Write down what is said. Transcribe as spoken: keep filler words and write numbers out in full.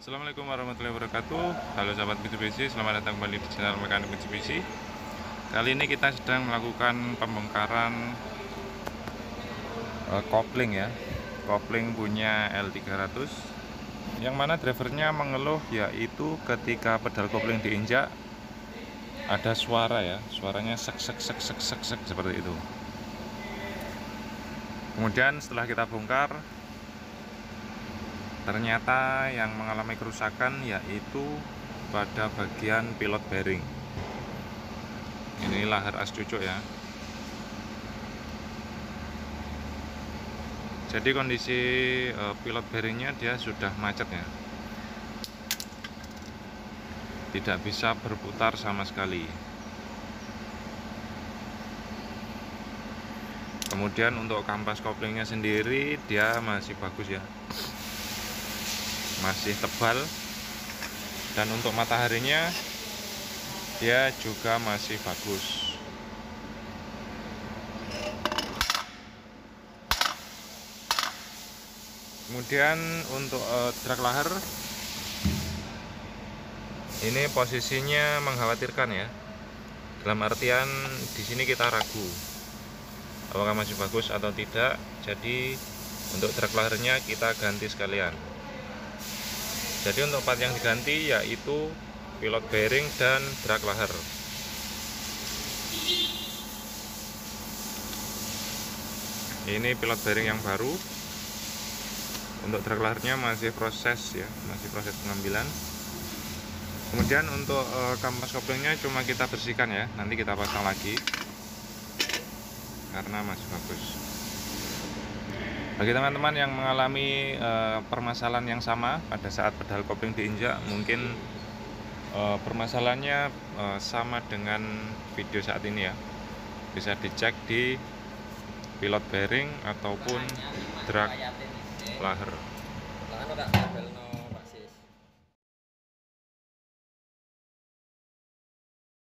Assalamualaikum warahmatullahi wabarakatuh. Halo sahabat Mitsubishi, selamat datang kembali di channel Mekanik Mitsubishi. Kali ini kita sedang melakukan pembongkaran uh, kopling ya, kopling punya L tiga ratus, yang mana drivernya mengeluh yaitu ketika pedal kopling diinjak ada suara ya, suaranya sek sek sek sek sek sek seperti itu. Kemudian setelah kita bongkar, ternyata yang mengalami kerusakan yaitu pada bagian pilot bearing. Ini lahar as cucuk ya. Jadi kondisi e, pilot bearingnya dia sudah macet ya, tidak bisa berputar sama sekali. Kemudian untuk kampas koplingnya sendiri dia masih bagus ya, masih tebal, dan untuk mataharinya dia juga masih bagus. Kemudian untuk uh, drag lahar ini posisinya mengkhawatirkan ya, dalam artian di sini kita ragu apakah masih bagus atau tidak. Jadi untuk drag laharnya kita ganti sekalian. Jadi untuk part yang diganti yaitu pilot bearing dan drag lahar. Ini pilot bearing yang baru. Untuk drag laharnya masih proses ya, masih proses pengambilan. Kemudian untuk e, kampas koplingnya cuma kita bersihkan ya, nanti kita pasang lagi karena masih bagus. Bagi teman-teman yang mengalami e, permasalahan yang sama pada saat pedal kopling diinjak, mungkin e, permasalahannya e, sama dengan video saat ini ya, bisa dicek di pilot bearing ataupun drag lahar.